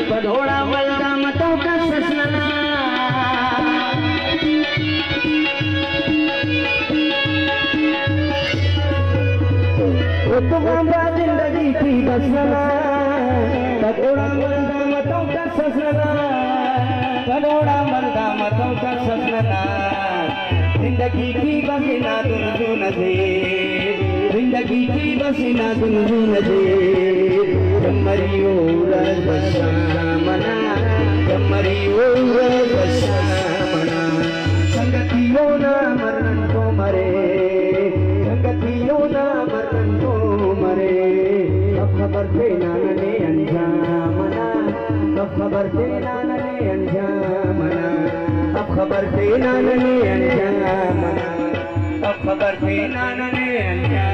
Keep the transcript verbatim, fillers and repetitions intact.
पधोड़ा मलदा मतों का ससना तो बाबा जिंदगी की बसना पधोड़ा मलदा मतों का ससना पधोड़ा मलदा मतों का ससना जिंदगी की बसना दुन दुन दे जिंदगी की बसना दुन दुन दे कमरियो रसमना कमरियो रसमना संगतियो ना मरन को मरे संगतियो ना मरन को मरे अब खबर थे नानने अंजामना अब खबर थे नानने अंजामना अब खबर थे नानने अंजामना अब खबर थे नानने अंजामना